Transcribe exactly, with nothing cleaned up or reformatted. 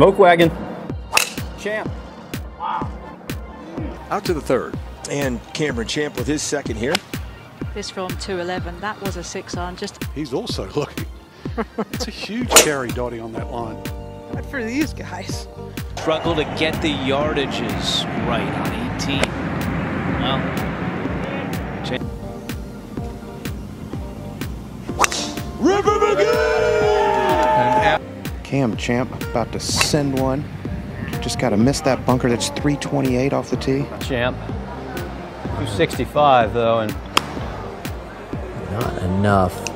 Smoke wagon. Champ. Out to the third. And Cameron Champ with his second here. This from two eleven, that was a six iron. Just he's also looking. It's a huge carry, Dottie, on that line. Good for these guys. Struggle to get the yardages right on eighteen. Well, River McGee! Cam Champ about to send one. Just got to miss that bunker. That's three twenty-eight off the tee. Champ. two sixty-five though, and not enough.